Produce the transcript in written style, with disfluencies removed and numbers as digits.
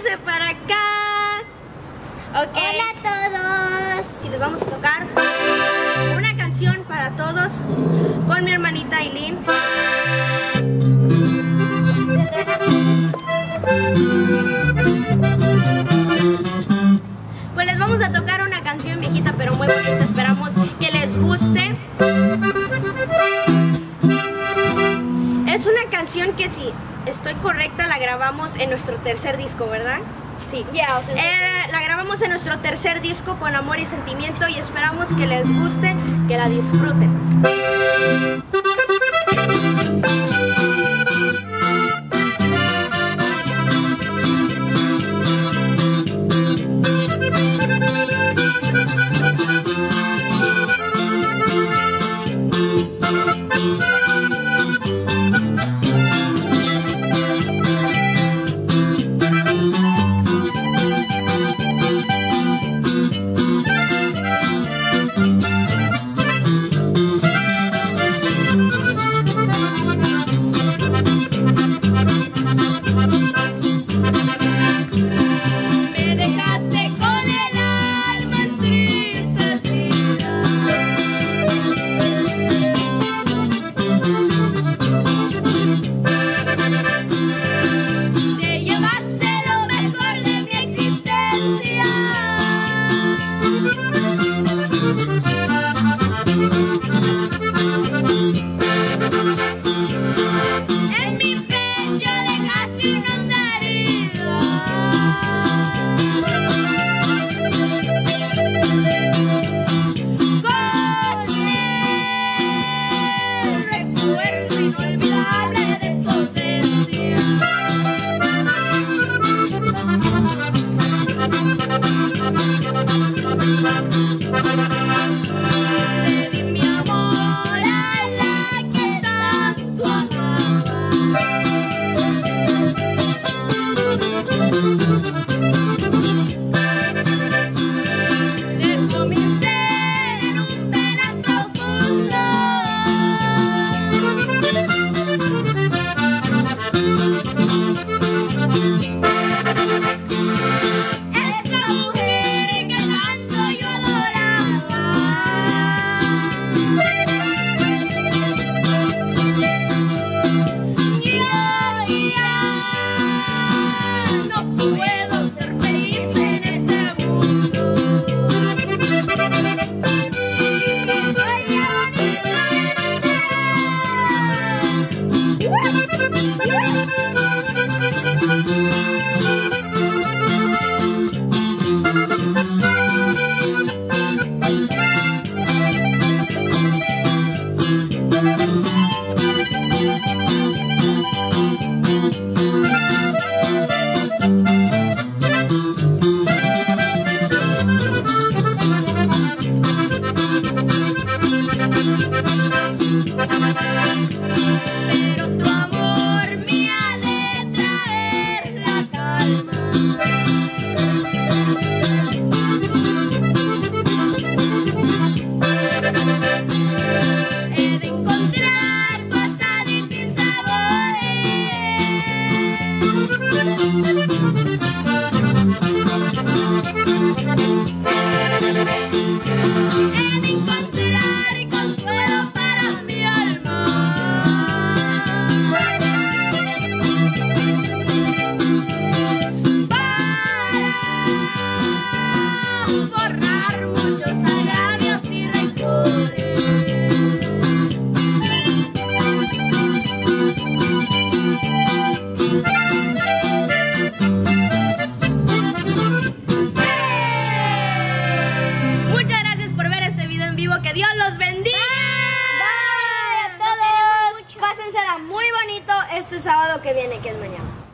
Véngase para acá. Ok. Hola a todos. Y les vamos a tocar una canción para todos con mi hermanita Aileen. Pues les vamos a tocar una canción viejita pero muy bonita. Esperamos que les guste. Es una canción que, si estoy correcta, la grabamos en nuestro tercer disco, ¿verdad? Sí. Ya, La grabamos en nuestro tercer disco con amor y sentimiento y esperamos que les guste, que la disfruten. Que Dios los bendiga. Bye a todos. Pásensela muy bonito este sábado que viene, que es mañana.